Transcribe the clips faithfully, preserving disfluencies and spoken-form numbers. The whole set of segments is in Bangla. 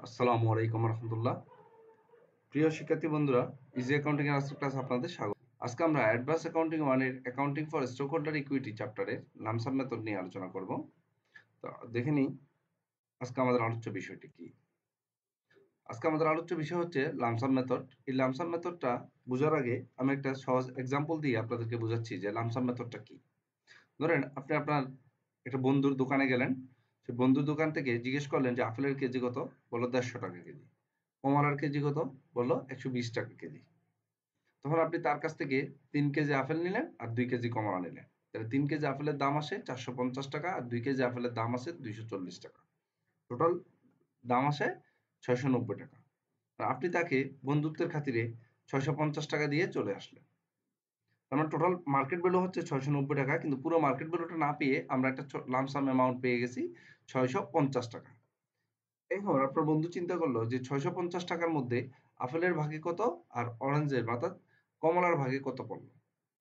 আসসালামু আলাইকুম রহমতুল্লাহ। প্রিয় শিক্ষার্থী বন্ধুরা, ইজি অ্যাকাউন্টিং এর আজকের ক্লাসে আপনাদের স্বাগত। আজকে আমরা অ্যাডভান্স অ্যাকাউন্টিং ওয়ানের অ্যাকাউন্টিং ফর স্টকহোল্ডার ইকুইটি চ্যাপ্টারের লামসাম মেথড নিয়ে আলোচনা করব। তো দেখে নিই আজকে আমাদের আলোচ্য বিষয়টি কি। আজকে আমাদের আলোচ্য বিষয় হচ্ছে লামসাম মেথড। এই লামসাম মেথডটা বোঝার আগে আমি একটা সহজ এক্সাম্পল দিয়ে আপনাদেরকে বোঝাচ্ছি যে লামসাম মেথডটা কি। ধরেন আপনি আপনার একটা বন্ধুর দোকানে গেলেন, সে বন্ধুর দোকান থেকে জিজ্ঞেস করলেন যে আপেলের কেজি কত, বললো দেড়শো টাকা কেজি। কমলার কেজি কত, বললো একশো বিশ টাকা কেজি। তখন আপনি তার কাছ থেকে তিন কেজি আপেল নিলেন আর দুই কেজি কমলা নিলেন। তাহলে তিন কেজি আপেলের দাম আসে চারশো পঞ্চাশ টাকা আর দুই কেজি আপেলের দাম আসে দুইশো চল্লিশ টাকা। টোটাল দাম আসে ছয়শো নব্বই টাকা। আর আপনি তাকে বন্ধুত্বের খাতিরে ছয়শো পঞ্চাশ টাকা দিয়ে চলে আসলেন। তার মানে টোটাল মার্কেট ভ্যালু হচ্ছে ছয়শো নব্বই টাকা, কিন্তু পুরো মার্কেট ভ্যালুটা না পেয়ে আমরা একটা লামসাম অ্যামাউন্ট পেয়ে গেছি ছয়শো পঞ্চাশ টাকা। এখন আপনার বন্ধু চিন্তা করলো যে ছয়শো পঞ্চাশ টাকার মধ্যে আপেলের ভাগে কত আর অরেঞ্জের অর্থাৎ কমলার ভাগে কত পড়লো।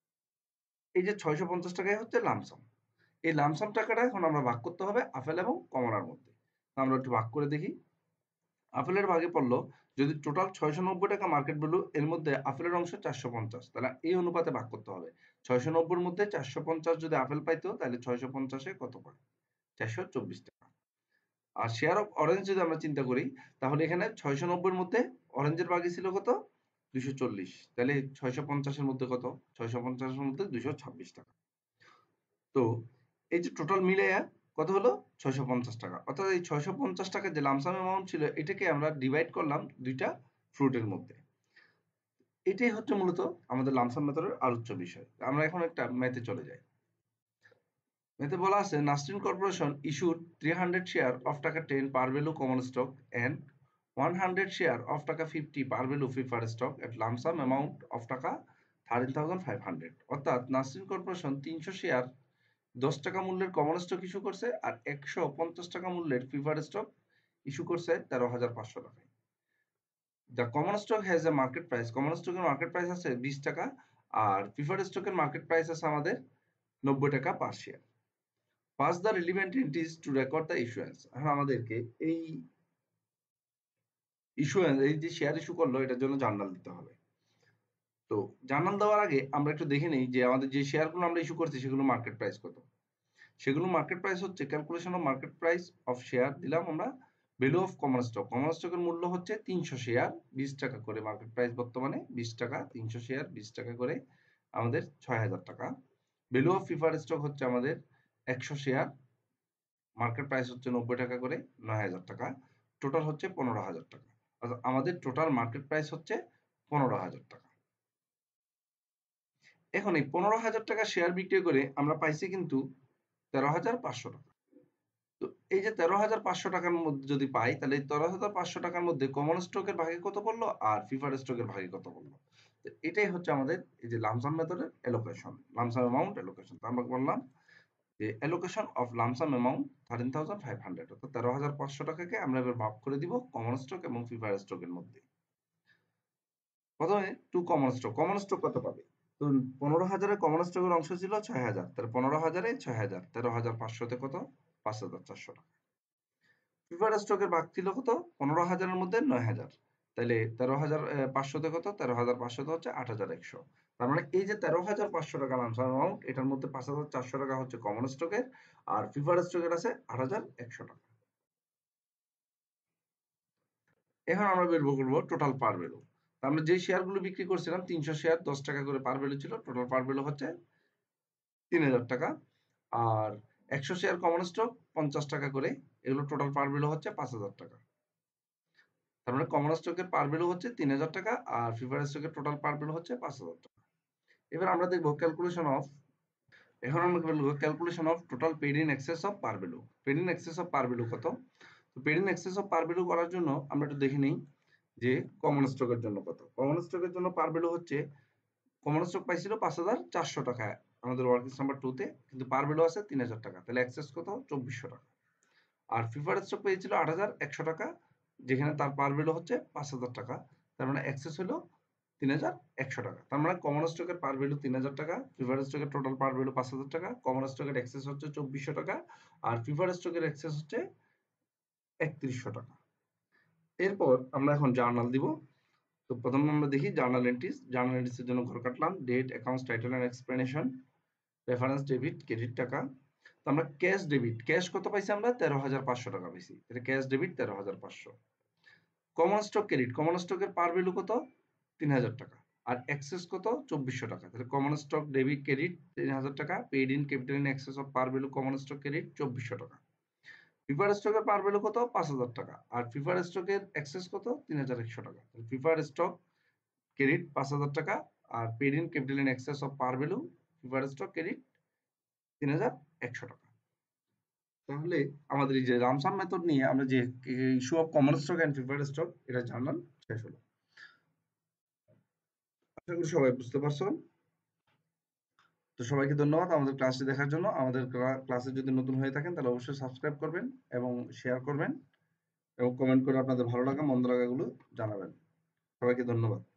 এই যে ছয়শো পঞ্চাশ টাকাই হচ্ছে লামসাম। এই লামসাম টাকাটা এখন আমরা ভাগ করতে হবে আপেল এবং কমলার মধ্যে। আমরা একটু ভাগ করে দেখি। আপেলের ভাগে পড়লো, যদি টোটাল ছয়শো নব্বই টাকা মার্কেট ভ্যালু, এর মধ্যে আপেলের অংশ চারশো পঞ্চাশ, তাহলে এই অনুপাতে ভাগ করতে হবে। ছয়শো নব্বইয়ের মধ্যে চারশো পঞ্চাশ যদি আপেল পাইতো, তাহলে ছয়শো পঞ্চাশে কত পায়? চারশো চব্বিশ টাকা। আর শেয়ার অফ অরেঞ্জ যদি আমরা চিন্তা করি, তাহলে এখানে ছয়শো নব্বইয়ের মধ্যে অরেঞ্জের ভাগে ছিল কত? দুইশো চল্লিশ। তাহলে ছয়শো পঞ্চাশের মধ্যে কত? ছয়শো পঞ্চাশের মধ্যে দুইশো ছাব্বিশ টাকা। তো এই যে টোটাল মিলাইয়া কত হলো? ছয়শো পঞ্চাশ টাকা। অর্থাৎ এই ছয়শো পঞ্চাশ টাকার যে লামসাম অ্যামাউন্ট ছিল, এটাকে আমরা ডিভাইড করলাম দুইটা ফ্রুটের মধ্যে। এটাই হচ্ছে মূলত আমাদের লামসাম মেথডের আলোচ্য বিষয়। আমরা এখন একটা ম্যাথে চলে যাই। ম্যাথে বলা আছে, Nasrin corporation issued three hundred share of taka ten par value common stock and one hundred share of taka fifty par value preferred stock at lump sum amount of taka thirteen thousand five hundred. অর্থাৎ নাসরিন কর্পোরেশন তিনশো শেয়ার দশ টাকা মূল্যের কমন স্টক ইস্যু করছে আর একশো পঞ্চাশ টাকা মূল্যের প্রিফার্ড স্টক ইস্যু করছে তেরো হাজার পাঁচশো টাকায়। The common stock has a market price, common স্টকের মার্কেট প্রাইস আছে বিশ টাকা আর প্রিফার্ড স্টকের মার্কেট প্রাইস আছে আমাদের নব্বই টাকা par share. Pass the relevant entries to record the issuance. এখন আমাদেরকে এই ইস্যুয়েন্স, এই যে শেয়ার ইস্যু করলো, এটার জন্য জার্নাল দিতে হবে। তো জার্নাল দেওয়ার আগে আমরা একটু দেখে নিই যে আমাদের যে শেয়ারগুলো আমরা ইস্যু করছি সেগুলো মার্কেট প্রাইস কত। সেগুলো মার্কেট প্রাইস হচ্ছে calculation of market price of share দিলাম আমরা value of common stock. Common স্টকের মূল্য হচ্ছে তিনশো শেয়ার বিশ টাকা করে, মার্কেট প্রাইস বর্তমানে বিশ টাকা, তিনশো শেয়ার বিশ টাকা করে আমাদের ছয় হাজার টাকা। ভ্যালু অফ প্রিফার্ড স্টক হচ্ছে আমাদের একশো শেয়ার, মার্কেট প্রাইস হচ্ছে নব্বই টাকা করে, নয় হাজার টাকা। টোটাল হচ্ছে পনেরো হাজার টাকা। অর্থাৎ আমাদের টোটাল মার্কেট প্রাইস হচ্ছে পনেরো হাজার টাকা। এখন এই পনেরো হাজার টাকা শেয়ার বিক্রি করে আমরা পাইছি কিন্তু তেরো হাজার পাঁচশো টাকা। তো এই যে তেরো হাজার পাঁচশো টাকার মধ্যে যদি পাই, তাহলে এই তেরো হাজার পাঁচশো টাকার মধ্যে কমন স্টকের ভাগে কত পড়লো আর প্রিফার্ড স্টকের ভাগে কত পড়লো। তো এটাই হচ্ছে আমাদের এই যে লামসাম মেথডের অ্যালোকেশন, লামসাম অ্যামাউন্ট অ্যালোকেশন। তো আমরা বললাম যে allocation of lump sum amount thirteen thousand five hundred, অর্থাৎ তেরো হাজার পাঁচশো টাকাকে আমরা এবার ভাগ করে দিব কমন স্টক এবং প্রিফার্ড স্টকের মধ্যে। প্রথমে to common stock, common stock কত পাবে? তো পনেরো হাজারের কমন স্টকের অংশ ছিল ছয় হাজার, তাহলে পনেরো হাজারে ছয় হাজার, তেরো হাজার পাঁচশোতে কত? পাঁচ হাজার চারশো টাকা। প্রিফার্ড স্টকের ভাগ ছিল কত? পনেরো হাজারের মধ্যে নয় হাজার, তাহলে তেরো হাজার পাঁচশোতে কত? তেরো হাজার পাঁচশোতে হচ্ছে আট হাজার একশো। তার মানে এই যে তেরো হাজার পাঁচশো টাকা লামসাম অ্যামাউন্ট, এটার মধ্যে পাঁচ হাজার চারশো টাকা হচ্ছে কমন স্টকের আর প্রিফার্ড স্টকের আছে আট হাজার একশো টাকা। এখন আমরা বের করবো টোটাল পার ভ্যালু। আমরা যে শেয়ারগুলো বিক্রি করছিলাম তিনশো শেয়ার দশ টাকা করে পার ভ্যালু ছিল, টোটাল পার ভ্যালু হচ্ছে তিন হাজার টাকা। আর একশো শেয়ার কমন স্টক পঞ্চাশ টাকা করে, এগুলো টোটাল পার ভ্যালু হচ্ছে পাঁচ হাজার টাকা। তার মানে কমন স্টকের পার ভ্যালু হচ্ছে তিন হাজার টাকা আর প্রিফার্ড স্টকের টোটাল পার ভ্যালু হচ্ছে পাঁচ হাজার টাকা। এবার আমরা দেখবো ক্যালকুলেশন অফ, এখন আমরা বলবো calculation of total paid in excess of par value. Paid in excess of par value কত? তো paid in excess of par value করার জন্য আমরা একটু দেখে নিই যে কমন স্টকের জন্য কত। কমন স্টকের জন্য পার ভ্যালু হচ্ছে, কমন স্টক পাইছিল পাঁচ হাজার চারশো টাকা আমাদের ওয়ার্কিং নাম্বার টু তে, কিন্তু পার ভ্যালু আছে তিন হাজার টাকা, তাহলে এক্সেস কত? চব্বিশশো টাকা। আর প্রিফার্ড স্টক পেয়েছিল আট হাজার একশো টাকা, যেখানে তার পার ভ্যালু হচ্ছে পাঁচ হাজার টাকা, তার মানে এক্সেস হলো তিন হাজার একশো টাকা। তার মানে কমন স্টকের পার ভ্যালু তিন হাজার টাকা, প্রিফার্ড স্টকের টোটাল পার ভ্যালু পাঁচ হাজার টাকা, কমন স্টকের এক্সেস হচ্ছে চব্বিশশো টাকা আর প্রিফার্ড স্টকের এক্সেস হচ্ছে একত্রিশশো টাকা। এরপর আমরা এখন জার্নাল দিব। তো প্রথমে আমরা দেখি জার্নাল এন্ট্রিজ। জার্নাল এন্ট্রিজের জন্য ঘর কাটলাম, date, accounts, title and explanation, reference, debit, credit টাকা। তো আমরা ক্যাশ ডেবিট, ক্যাশ কত পাইছি আমরা? তেরো হাজার পাঁচশো টাকা পাইছি। এটা ক্যাশ ডেবিট তেরো হাজার পাঁচশো। কমন স্টক ক্রেডিট, কমন স্টকের পার ভ্যালু কত? তিন হাজার টাকা। আর এক্সেস কত? চব্বিশশো টাকা। তাহলে কমন স্টক ডেবিট ক্রেডিট তিন হাজার টাকা, paid in capital in excess of par value common stock credit চব্বিশশো টাকা। প্রিফার্ড স্টকের পার ভ্যালু কত? পাঁচ হাজার টাকা। আর প্রিফার্ড স্টকের এক্সেস কত? তিন হাজার একশো টাকা। তাহলে প্রিফার্ড স্টক ক্রেডিট পাঁচ হাজার টাকা, আর paid in capital in excess of par value preferred stock credit তিন হাজার একশো টাকা। তাহলে আমাদের এই যে রামসাম মেথড নিয়ে আমরা যে issue of common stock and preferred stock এটা জানলাম, শেষ হলো। আশা করি সবাই বুঝতে পারছেন। তো সবাইকে ধন্যবাদ আমাদের ক্লাসটি দেখার জন্য। আমাদের ক্লাসে যদি নতুন হয়ে থাকেন তাহলে অবশ্যই সাবস্ক্রাইব করবেন এবং শেয়ার করবেন এবং কমেন্ট করে আপনাদের ভালো লাগা মন্দ লাগাগুলো জানাবেন। সবাইকে ধন্যবাদ।